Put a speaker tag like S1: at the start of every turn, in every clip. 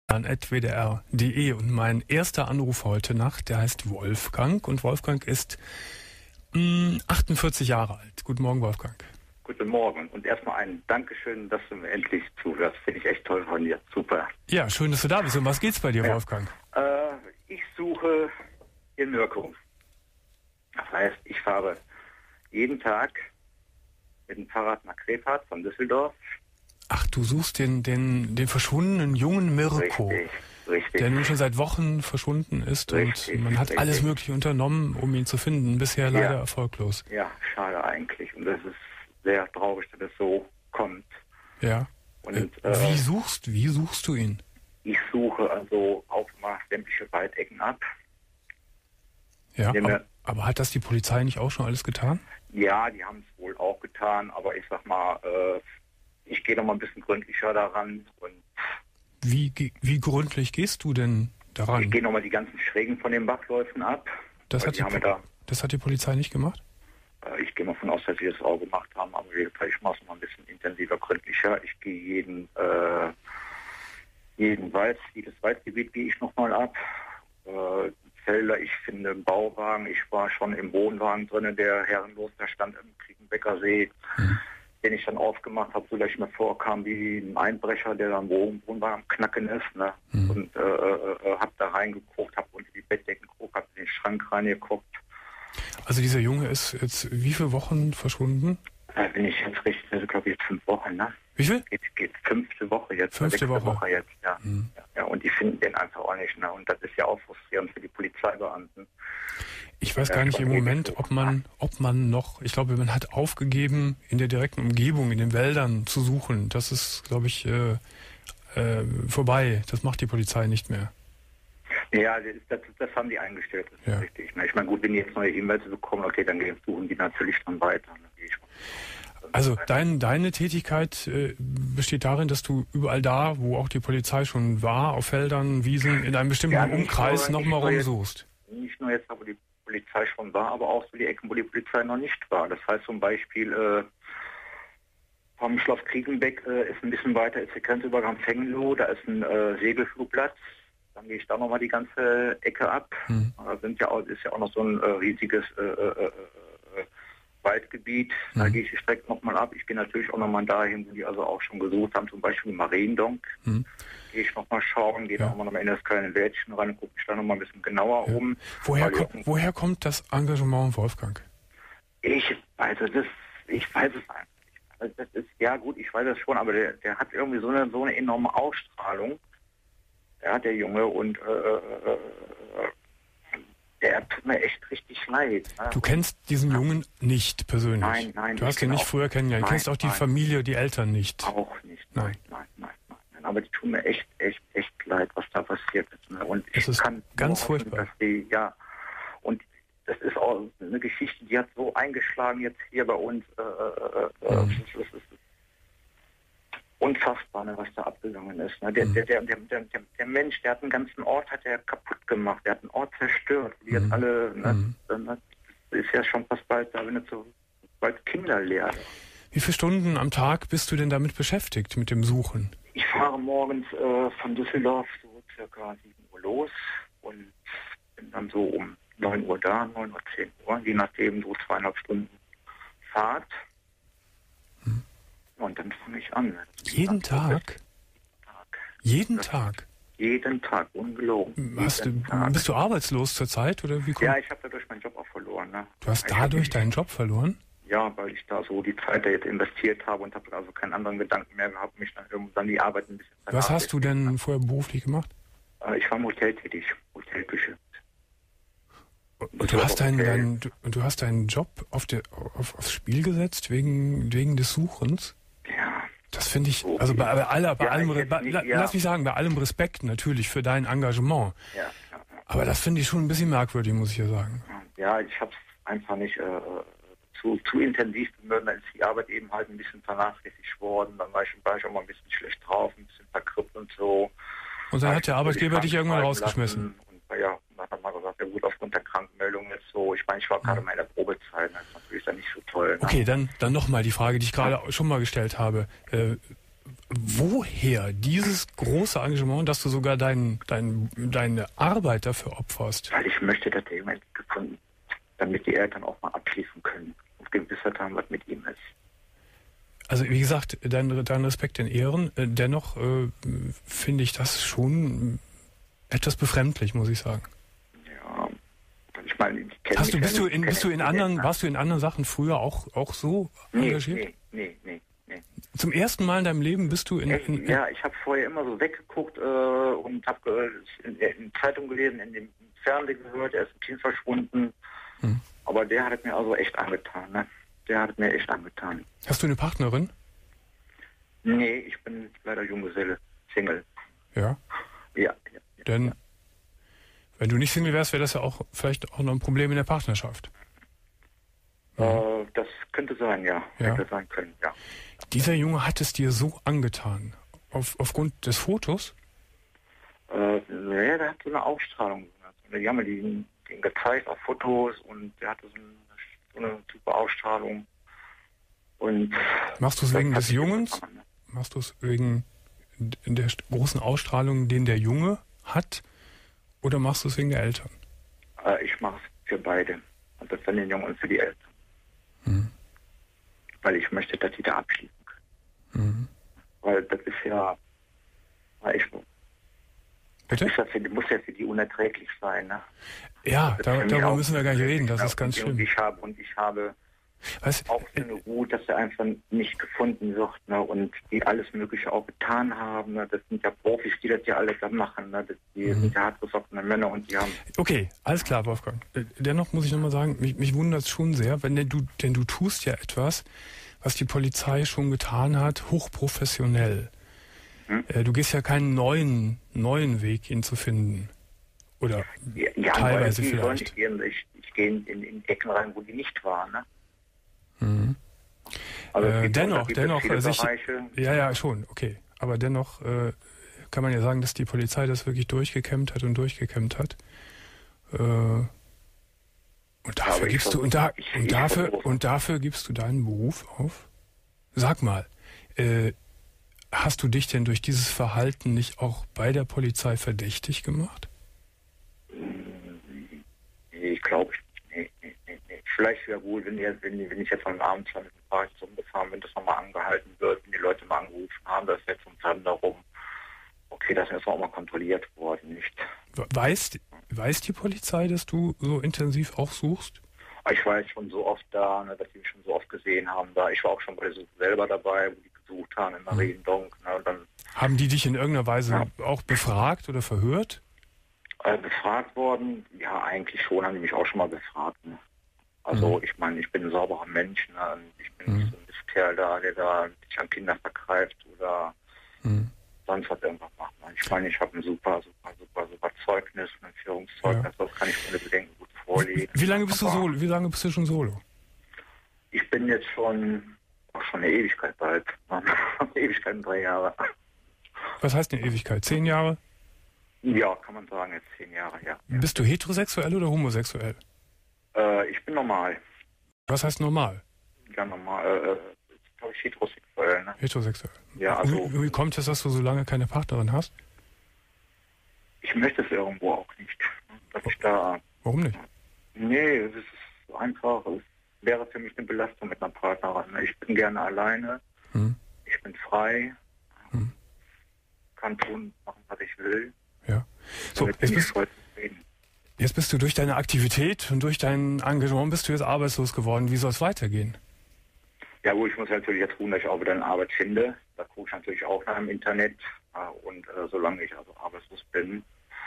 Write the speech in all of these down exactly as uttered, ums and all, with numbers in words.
S1: an at w d r punkt d e und mein erster Anruf heute Nacht, der heißt Wolfgang und Wolfgang ist mh, achtundvierzig Jahre alt. Guten Morgen, Wolfgang.
S2: Guten Morgen und erstmal ein Dankeschön, dass du mir endlich zuhörst. Finde ich echt toll von dir. Super.
S1: Ja, schön, dass du da bist. Um was geht's bei dir,
S2: ja.
S1: Wolfgang?
S2: Äh, ich suche in Wirkung. Das heißt, ich fahre jeden Tag mit dem Fahrrad nach Krefeld von Düsseldorf.
S1: Ach, du suchst den, den, den verschwundenen jungen Mirko,
S2: Richtig, richtig.
S1: der nun schon seit Wochen verschwunden ist
S2: Richtig,
S1: und man hat
S2: richtig.
S1: alles Mögliche unternommen, um ihn zu finden. Bisher leider
S2: Ja.
S1: erfolglos.
S2: Ja, schade eigentlich. Und das ist sehr traurig, dass es so kommt.
S1: Ja.
S2: Und
S1: Äh,
S2: äh,
S1: wie suchst, wie suchst du ihn?
S2: ich suche also auch mal sämtliche Waldecken ab.
S1: Ja,
S2: Indem
S1: aber,
S2: wir-
S1: aber hat das die Polizei nicht auch schon alles getan?
S2: Ja, die haben es wohl auch getan, aber ich sag mal, äh, ich gehe noch mal ein bisschen gründlicher daran und
S1: Wie, ge- wie gründlich gehst du denn
S2: ich
S1: daran?
S2: gehe noch mal die ganzen Schrägen von den Bachläufen ab.
S1: Das
S2: weil
S1: hat,
S2: die
S1: die,
S2: haben mir
S1: Po-
S2: da,
S1: das hat die Polizei nicht gemacht?
S2: äh, ich gehe mal von aus, dass sie das auch gemacht haben, aber ich mache es noch mal ein bisschen intensiver, gründlicher. Ich gehe jeden, äh, jeden Wald, jedes Waldgebiet gehe ich noch mal ab. Äh, Felder, ich finde einen Bauwagen, ich war schon im Wohnwagen drin, der herrenlos da stand im Kriegenbecker See.
S1: Mhm.
S2: Den ich dann aufgemacht habe, so dass ich mir vorkam wie ein Einbrecher, der da im Wohn- Wohnwagen am Knacken ist. Ne?
S1: Mhm.
S2: Und äh, äh, habe da reingeguckt, habe unter die Bettdecken geguckt, habe in den Schrank reingeguckt.
S1: Also dieser Junge ist jetzt wie viele Wochen verschwunden?
S2: Äh, bin ich jetzt richtig, also glaube ich jetzt fünf Wochen, ne?
S1: Wie viel?
S2: Geht, geht fünfte Woche jetzt,
S1: Fünfte
S2: sechste
S1: Woche.
S2: Woche jetzt, ja.
S1: Mhm.
S2: ja. Ja, und die finden den einfach auch nicht, ne? Und das ist ja auch frustrierend für die Polizeibeamten.
S1: Ich weiß
S2: Ja,
S1: gar nicht
S2: schon
S1: im
S2: ewig
S1: Moment,
S2: so.
S1: ob man, ob man noch, ich glaube, man hat aufgegeben, in der direkten Umgebung, in den Wäldern zu suchen. Das ist, glaube ich, äh, äh, vorbei. Das macht die Polizei nicht mehr.
S2: Ja, das, das, das haben die eingestellt, das ist
S1: Ja.
S2: richtig. Ne? Ich meine, gut, wenn die jetzt neue Hinweise bekommen, okay, dann gehen- suchen die natürlich dann weiter. Ne? Gehe ich mal.
S1: Also dein, deine Tätigkeit äh, besteht darin, dass du überall da, wo auch die Polizei schon war, auf Feldern, Wiesen, in einem bestimmten
S2: Ja, nicht
S1: Umkreis
S2: nur-
S1: nochmal
S2: nicht nur jetzt-
S1: rumsuchst.
S2: Nicht nur jetzt, wo die Polizei schon war, aber auch so die Ecken, wo die Polizei noch nicht war. Das heißt zum Beispiel äh, vom Schloss Kriegenbeck äh, ist ein bisschen weiter, ist der Grenzübergang Fengelow, da ist ein äh, Segelflugplatz. Dann gehe ich da nochmal die ganze Ecke ab.
S1: Hm.
S2: Da sind ja auch, ist ja auch noch so ein äh, riesiges äh, äh, äh, Waldgebiet. Da
S1: Hm.
S2: gehe ich direkt nochmal ab. Ich gehe natürlich auch nochmal dahin, wo die also auch schon gesucht haben, zum Beispiel Mariendonk.
S1: Hm.
S2: Gehe ich nochmal schauen, gehe
S1: Ja.
S2: da auch nochmal in das kleine Wäldchen rein und gucke mich da nochmal ein bisschen genauer
S1: Ja.
S2: um.
S1: Woher,
S2: Weil
S1: ko woher kommt das Engagement, Wolfgang?
S2: Ich weiß es, das, ich weiß es einfach nicht. Also das ist, ja gut, ich weiß es schon, aber der, der hat irgendwie so eine, so eine enorme Ausstrahlung. Der hat der Junge und äh, äh, äh, der tut mir echt richtig leid. Ne?
S1: Du kennst diesen Jungen nicht persönlich.
S2: Nein, nein,
S1: Du hast
S2: ich
S1: ihn
S2: kenn
S1: nicht
S2: auch-
S1: früher kennengelernt. Du
S2: Nein,
S1: kennst auch die
S2: nein.
S1: Familie, die Eltern nicht.
S2: Auch nicht.
S1: Nein.
S2: Nein, nein, nein, nein, nein. Aber die tun mir echt, echt, echt leid, was da passiert ist. Ne? Und
S1: Es
S2: ich
S1: ist
S2: kann
S1: ganz
S2: nur hoffen,
S1: furchtbar.
S2: dass die, ja, und das ist auch eine Geschichte, die hat so eingeschlagen jetzt hier bei uns. Äh, äh, äh,
S1: Mhm.
S2: es ist, es ist unfassbar, ne, was da abgegangen ist. Ne? Der,
S1: Mhm.
S2: der, der, der, der, der Mensch, der hat einen ganzen Ort hat er kaputt gemacht. Der hat einen Ort zerstört. Die
S1: Mhm.
S2: jetzt alle, ne,
S1: Mhm.
S2: ne, das ist ja schon fast bald da, wenn es so bald Kinder lehrt.
S1: Wie viele Stunden am Tag bist du denn damit beschäftigt, mit dem Suchen?
S2: Ich fahre morgens äh, von Düsseldorf so circa sieben Uhr los und bin dann so um neun Uhr da, neun Uhr, zehn Uhr, je nachdem so zweieinhalb Stunden Fahrt.
S1: Hm.
S2: Und dann fange ich an.
S1: Jeden Tag?
S2: Tag.
S1: Jeden Tag?
S2: Jeden Tag, ungelogen.
S1: Hast du,
S2: Jeden Tag.
S1: bist du arbeitslos zurzeit oder wie kommt?
S2: Ja, ich habe dadurch meinen Job auch verloren. Ne?
S1: Du hast
S2: Ich hab
S1: dadurch
S2: mich-
S1: deinen Job verloren?
S2: Ja, weil ich da so die Zeit da jetzt investiert habe und habe also keinen anderen Gedanken mehr gehabt, mich dann irgendwann die Arbeit ein bisschen
S1: Was hast du
S2: vernachlässigt,
S1: denn vorher beruflich gemacht?
S2: ne? Äh, Ich war im Hotel tätig, Hotelküche.
S1: Und du hast deinen, deinen, du, du hast deinen Job auf der, auf, aufs Spiel gesetzt wegen, wegen des Suchens?
S2: Ja.
S1: Das finde ich,
S2: So.
S1: also bei, bei, aller, bei
S2: Ja,
S1: allem,
S2: jetzt
S1: bei,
S2: nicht,
S1: la-
S2: ja.
S1: lass mich sagen, bei allem Respekt natürlich für dein Engagement.
S2: Ja, ja, ja.
S1: Aber das finde ich schon ein bisschen merkwürdig, muss ich ja sagen.
S2: Ja, ich habe es einfach nicht äh, zu, zu intensiv bemüht. Dann ist die Arbeit eben halt ein bisschen vernachlässigt worden. Dann war ich, war ich auch mal ein bisschen schlecht drauf, ein bisschen verkrüppt und so.
S1: Und dann
S2: Hab
S1: hat der
S2: ich
S1: Arbeitgeber
S2: natürlich
S1: dich irgendwann
S2: krank schreiben
S1: rausgeschmissen.
S2: lassen. Und ja, dann hat man gesagt, ja gut, aufgrund der Krankmeldung jetzt so. Ich meine, ich war gerade mal in der Probezeit. Das ist natürlich dann nicht so toll. Ne?
S1: Okay, dann, dann nochmal die Frage, die ich gerade schon mal gestellt habe. Äh, woher dieses große Engagement, dass du sogar dein, dein, deine Arbeit dafür opferst?
S2: Weil ich möchte, dass der Junge endlich gefunden wird, damit die Eltern auch mal abschließen können und Gewissheit haben, was mit ihm ist.
S1: Also wie gesagt, dein, dein Respekt in Ehren. Äh, dennoch äh, finde ich das schon etwas befremdlich, muss ich sagen.
S2: Ja, ich meine, ich kenne
S1: Hast du, bist
S2: ja
S1: du
S2: nicht,
S1: in, bist du in anderen, warst du in anderen Sachen früher auch, auch so
S2: nee,
S1: engagiert?
S2: Nee, nee, nee, nee.
S1: Zum ersten Mal in deinem Leben bist du in... in, in
S2: ja, ich habe vorher immer so weggeguckt äh, und habe äh, in, in Zeitung gelesen, in dem Fernsehen gehört, er ist im Team verschwunden. Hm. Aber der hat es mir also echt angetan, ne? Der hat es mir echt angetan.
S1: Hast du eine Partnerin?
S2: Nee, ich bin leider Junggeselle, Single.
S1: Ja?
S2: Ja. ja, ja
S1: Denn
S2: ja.
S1: wenn du nicht Single wärst, wäre das ja auch vielleicht auch noch ein Problem in der Partnerschaft.
S2: Mhm. Äh, das könnte sein, ja.
S1: ja.
S2: Hätte sein können, ja.
S1: Dieser Junge hat es dir so angetan. Auf, aufgrund des Fotos?
S2: Äh, ja, der hat so eine Ausstrahlung. Die haben mir den, den gezeigt auf Fotos und der hatte so eine, so eine super Ausstrahlung. Und
S1: machst du es wegen des Jungens? Machst du es wegen der großen Ausstrahlung, den der Junge hat? Oder machst du es wegen der Eltern?
S2: Äh, ich mache es für beide. Also für den Jungen und für die Eltern.
S1: Mhm.
S2: Weil ich möchte, dass die da abschließen können.
S1: Mhm.
S2: Weil das ist ja... Ich,
S1: Bitte?
S2: Das ist ja für, muss ja für die unerträglich sein. Ne?
S1: Ja, da, darüber müssen wir gar nicht reden. Das
S2: ja,
S1: ist ganz schlimm.
S2: Und ich habe, und ich habe
S1: Was?
S2: auch so eine Ruhe, dass er einfach nicht gefunden wird. Ne? Und die alles Mögliche auch getan haben. Ne? Das sind ja Profis, die das ja alles da machen. Ne? Das, die mhm. sind ja hartgesottene Männer und die haben...
S1: Okay, alles klar, Wolfgang. Dennoch muss ich nochmal sagen, mich, mich wundert es schon sehr, wenn du, denn du tust ja etwas, was die Polizei schon getan hat, hochprofessionell. Hm? Du gehst ja keinen neuen, neuen Weg, ihn zu finden. Oder
S2: ja, ja,
S1: teilweise
S2: die
S1: vielleicht.
S2: Sollen nicht, ich, ich gehe in, in Ecken rein, wo die nicht waren. Ne?
S1: Mhm.
S2: Also
S1: äh, dennoch, dennoch, sich,
S2: Bereiche.
S1: ja, ja, schon, okay. Aber dennoch äh, kann man ja sagen, dass die Polizei das wirklich durchgekämmt hat und durchgekämmt hat. Äh, und dafür gibst du und, da,
S2: ich,
S1: und
S2: ich
S1: dafür und dafür gibst du deinen Beruf auf? Sag mal, äh, hast du dich denn durch dieses Verhalten nicht auch bei der Polizei verdächtig gemacht?
S2: Nee, ich glaube nee, nee, nee, nee. Vielleicht wäre gut, wenn, jetzt, wenn, wenn ich jetzt am Abend mit dem Fahrrad rumgefahren bin, dass nochmal angehalten wird, wenn die Leute mal angerufen haben, dass jetzt zum Teil darum, okay, das ist auch mal kontrolliert worden, nicht?
S1: Weiß, weiß die Polizei, dass du so intensiv auch suchst?
S2: Ich war jetzt schon so oft da, ne, dass die mich schon so oft gesehen haben. Da. Ich war auch schon bei der Suche selber dabei, wo die gesucht haben in Mariendonk. Ne, und dann,
S1: haben die dich in irgendeiner Weise ja. auch befragt oder verhört?
S2: Äh, befragt worden? Ja, eigentlich schon, haben die mich auch schon mal befragt. Ne? Also mhm. ich meine, ich bin ein sauberer Mensch. Ne? Und ich bin mhm. nicht so ein Kerl da, der da sich an Kinder vergreift oder mhm. sonst was irgendwas macht. Ne? Ich meine, ich habe ein super, super, super, super Zeugnis, ein Führungszeugnis. Ja. Das kann ich ohne Bedenken gut vorlegen.
S1: Wie lange bist du solo? Wie lange bist du schon solo?
S2: Ich bin jetzt schon, auch schon eine Ewigkeit bald. Eine Ewigkeit, drei Jahre.
S1: Was heißt eine Ewigkeit? Zehn Jahre?
S2: Ja, kann man sagen, jetzt zehn Jahre, ja.
S1: Bist du heterosexuell oder homosexuell?
S2: Äh, ich bin normal.
S1: Was heißt normal?
S2: Ja, normal. Äh, glaube ich heterosexuell, ne?
S1: Heterosexuell.
S2: Ja, also...
S1: Wie, wie kommt es, dass du so lange keine Partnerin hast?
S2: Ich möchte es irgendwo auch nicht. Dass ich da...
S1: Warum nicht?
S2: Nee, es ist einfach... Es wäre für mich eine Belastung mit einer Partnerin. Ich bin gerne alleine. Hm. Ich bin frei. Hm. Kann tun, machen, was ich will.
S1: Ja. So, jetzt bist, jetzt bist du durch deine Aktivität und durch dein Engagement bist du jetzt arbeitslos geworden. Wie soll es weitergehen?
S2: Ja gut, ich muss natürlich jetzt ruhen, dass ich auch wieder eine Arbeit finde. Da gucke ich natürlich auch nach dem Internet. Und äh, solange ich also arbeitslos bin,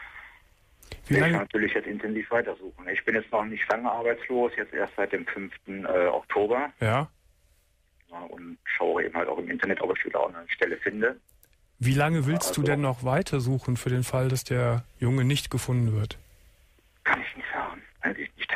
S1: Wie
S2: will
S1: lange?
S2: ich natürlich jetzt intensiv weitersuchen. Ich bin jetzt noch nicht lange arbeitslos, jetzt erst seit dem fünften Äh, Oktober.
S1: Ja.
S2: Ja. Und schaue eben halt auch im Internet, ob ich wieder auch eine Stelle finde.
S1: Wie lange willst
S2: also,
S1: du denn noch weitersuchen für den Fall, dass der Junge nicht gefunden wird?
S2: Kann ich nicht sagen, eigentlich nicht.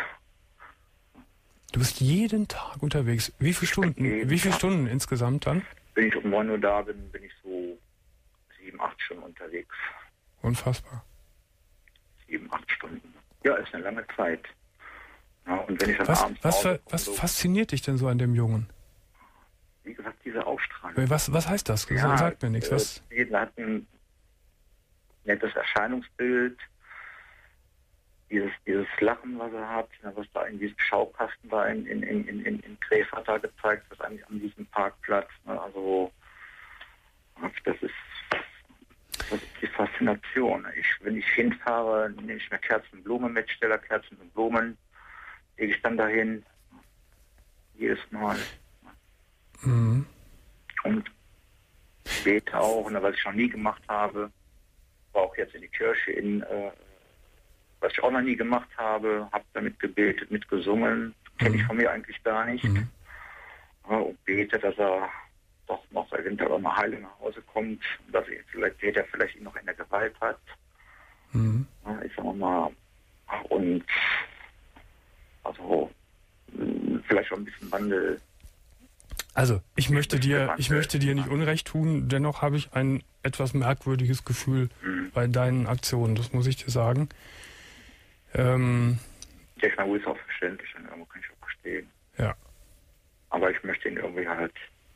S1: Du bist jeden Tag unterwegs. Wie viele Stunden? Wie viele Stunden insgesamt dann?
S2: Wenn ich um neun Uhr da bin, bin ich so sieben, acht Stunden unterwegs.
S1: Unfassbar.
S2: Sieben, acht Stunden. Ja, ist eine lange Zeit. Ja, und wenn ich dann
S1: was
S2: abends
S1: was, was, was
S2: so,
S1: fasziniert dich denn so an dem Jungen?
S2: Wie gesagt, die diese Ausstrahlung.
S1: Was, was heißt das? Das
S2: ja,
S1: sagt mir nichts. Was?
S2: Äh, er hat ein nettes Erscheinungsbild, dieses, dieses Lachen, was er hat, was da in diesem Schaukasten da in, in, in, in, in Krefeld da gezeigt wird, an, an diesem Parkplatz. Ne? Also das ist, das ist die Faszination. Ich, wenn ich hinfahre, nehme ich mir Kerzen und Blumen mit, Steller Kerzen und Blumen, lege ich dann dahin, jedes Mal.
S1: Mhm.
S2: Und bete auch, ne, was ich noch nie gemacht habe, war auch jetzt in die Kirche, in, äh, was ich auch noch nie gemacht habe, habe damit gebetet, mitgesungen, kenne ich von mir eigentlich gar nicht.
S1: Mhm.
S2: Ja, und bete, dass er doch noch eventuell auch mal heil nach Hause kommt, dass er vielleicht, er vielleicht ihn noch in der Gewalt hat.
S1: Mhm.
S2: Ja, ich sag mal, und also vielleicht schon ein bisschen Wandel.
S1: Also, ich möchte dir, ich möchte dir nicht Unrecht tun, dennoch habe ich ein etwas merkwürdiges Gefühl mhm. bei deinen Aktionen, das muss ich dir sagen. Ähm,
S2: ja, ich meine, ist auch verständlich, irgendwo kann ich auch verstehen.
S1: Ja.
S2: Aber ich möchte ihn irgendwie halt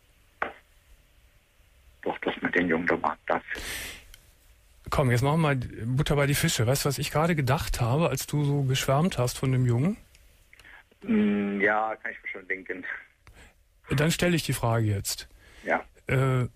S2: doch, dass man den Jungen doch mal darf.
S1: Komm, jetzt machen wir mal Butter bei die Fische. Weißt du, was ich gerade gedacht habe, als du so geschwärmt hast von dem Jungen?
S2: Mm, ja, kann ich mir schon denken.
S1: Dann stelle ich die Frage jetzt.
S2: Ja.
S1: Äh,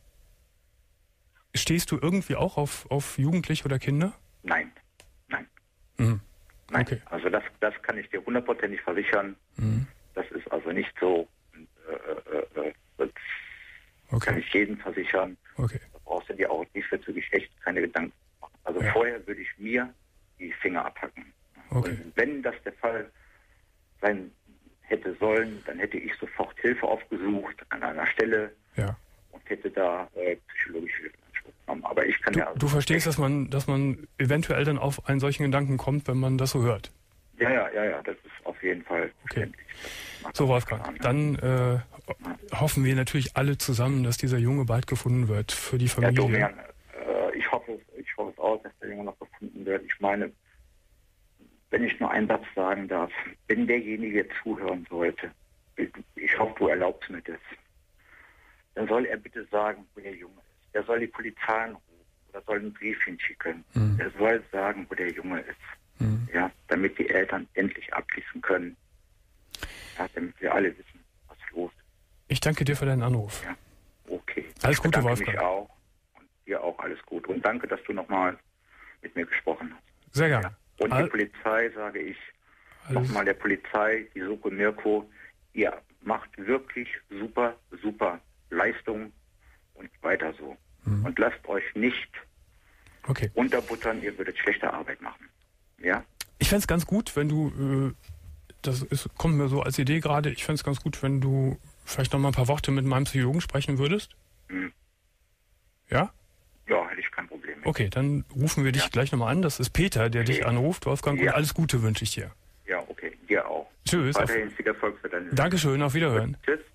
S1: stehst du irgendwie auch auf, auf Jugendliche oder Kinder?
S2: Nein. Nein.
S1: Mhm.
S2: Nein.
S1: Okay.
S2: Also das, das kann ich dir hundertprozentig versichern.
S1: Mhm.
S2: Das ist also nicht so. Äh, äh, das
S1: okay.
S2: kann ich jedem versichern.
S1: Okay.
S2: Da brauchst du dir auch diesbezüglich echt keine Gedanken machen. Also ja. Vorher würde ich mir die Finger abhacken.
S1: Okay.
S2: Und wenn das der Fall sein hätte sollen, dann hätte ich sofort Hilfe aufgesucht an einer Stelle
S1: ja.
S2: und hätte da äh, psychologische Hilfe in Anspruch genommen. Aber ich kann
S1: du,
S2: ja... Also
S1: du verstehst, dass man, dass man eventuell dann auf einen solchen Gedanken kommt, wenn man das so hört?
S2: Ja, ja, ja, ja, das ist auf jeden Fall
S1: okay. So, Wolfgang, an, dann äh, ja. hoffen wir natürlich alle zusammen, dass dieser Junge bald gefunden wird für die Familie.
S2: Ja, Domian, äh, ich hoffe, ich hoffe es auch, dass der Junge noch gefunden wird. Ich meine, wenn ich nur einen Satz sagen darf, wenn derjenige zuhören sollte, ich hoffe, du erlaubst mir das, dann soll er bitte sagen, wo der Junge ist. Er soll die Polizei anrufen oder soll einen Brief hinschicken. Mhm. Er soll sagen, wo der Junge ist. Mhm. Ja, damit die Eltern endlich abschließen können. Ja, damit wir alle wissen, was los ist.
S1: Ich danke dir für deinen Anruf.
S2: Ja, okay.
S1: Alles Gute, Wolfgang.
S2: Ich bedanke mich auch und dir auch alles Gute. Und danke, dass du nochmal mit mir gesprochen hast.
S1: Sehr gerne.
S2: Ja. Und All die Polizei, sage ich nochmal der Polizei, die Soko Mirko, ihr macht wirklich super, super Leistung und weiter so. Mhm. Und lasst euch nicht
S1: okay.
S2: unterbuttern, ihr würdet schlechte Arbeit machen. Ja?
S1: Ich fände es ganz gut, wenn du, äh, das ist, kommt mir so als Idee gerade, ich fände es ganz gut, wenn du vielleicht noch mal ein paar Worte mit meinem Psychologen sprechen würdest.
S2: Mhm.
S1: Ja?
S2: Ja, hätte ich kein Problem mit.
S1: Okay, dann rufen wir dich ja. gleich nochmal an. Das ist Peter, der okay. dich anruft. Wolfgang,
S2: ja.
S1: und alles Gute wünsche ich dir.
S2: Ja, okay. Dir auch.
S1: Tschüss.
S2: Weiterhin viel Erfolg für deine...
S1: Dankeschön, auf Wiederhören.
S2: Tschüss.